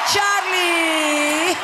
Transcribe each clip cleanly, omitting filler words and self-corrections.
Чарли!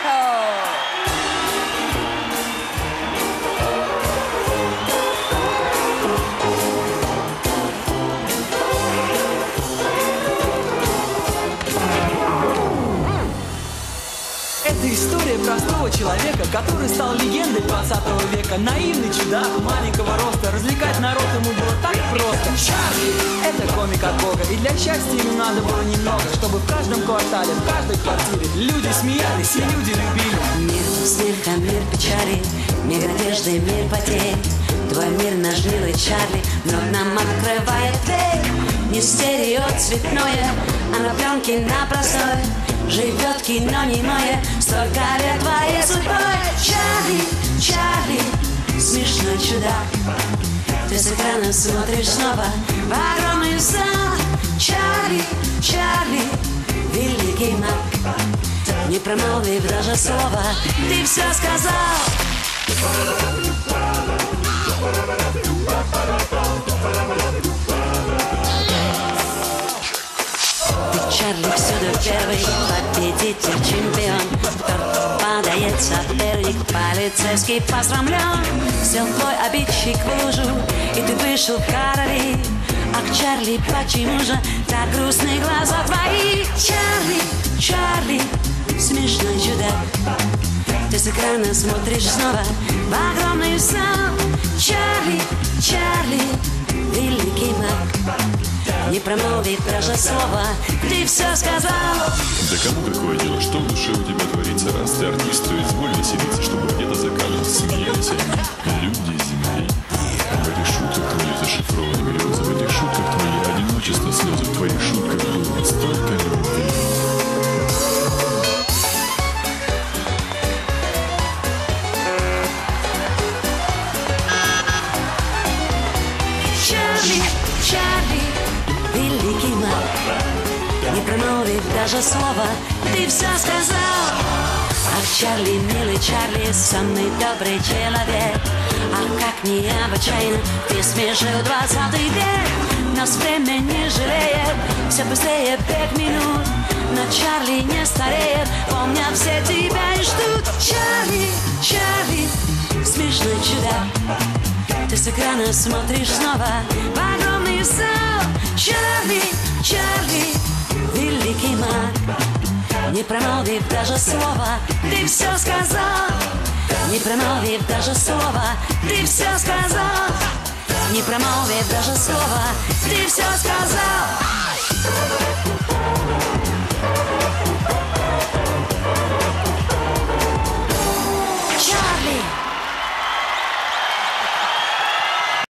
Это история простого человека, который стал легендой 20 века. Наивный чудак маленького роста, развлекать народ ему было так просто. Чарли – это комик от Бога, и для счастья ему надо было немного, чтобы в каждом квартале, в каждой квартире люди смеялись и люди любили. Мир смеха, мир печали, мир надежды, мир потерь. Твой мир наш милый Чарли вновь нам открывает дверь. Не стереоцветное, а на пленке на простой живет кино немое, столько лет твоей судьбой. Чарли, Чарли, смешной чудак, ты с экрана смотришь снова в огромный зал. Чарли, Чарли, великий маг, не промолвив даже слова, ты все сказал. Ты, Чарли, всюду первый, победитель, чемпион. Торт падает, соперник, полицейский посрамлен. Сел твой обидчик в лужу, и ты вышел в короли. Ах, Чарли, почему же так грустны глаза твои? Чарли, Чарли, смешной чудак, ты с экрана смотришь снова в огромный зал. Чарли, Чарли, великий маг, не промолвив даже слова, ты все сказал. Да кому какое дело, что в душе у тебя творится? Раз ты артист, то изволь веселиться, чтобы где-то за кадром смеялись они, люди земли. В этих шутках твоих зашифрованы грезы, в этих шутках твои одиночество, слезы, в твоих шутках было столько любви. Чарли, великий маг, не промолвив даже слова, ты все сказал. Ах, Чарли, милый Чарли, самый добрый человек. Ах, как необычайно ты смешил 20 век. Нас время не жалеет, все быстрее 5 минут, но Чарли не стареет, помнят все тебя и ждут. Чарли, Чарли, смешной чудак, ты с экрана смотришь снова в огромный зал. Чарли, Чарли, великий маг, не промолвив даже слова, ты все сказал. Не промолвив даже слова, ты все сказал. Не промолвив даже слова, ты все сказал.